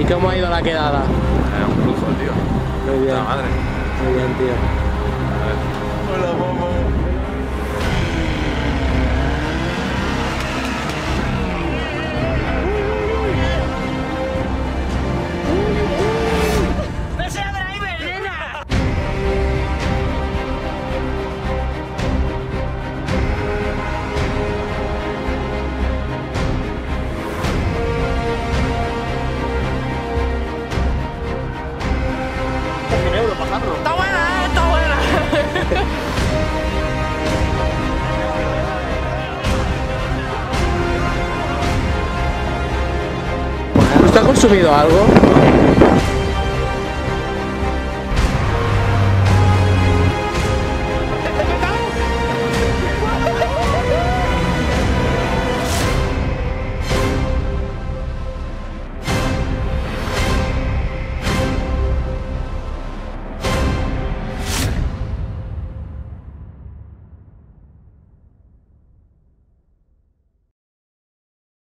¿Cómo ha ido la quedada? Un lujo, tío. Muy bien. La madre. Muy bien, tío. Hola, mamá. Está buena, está buena. ¿Usted ha consumido algo?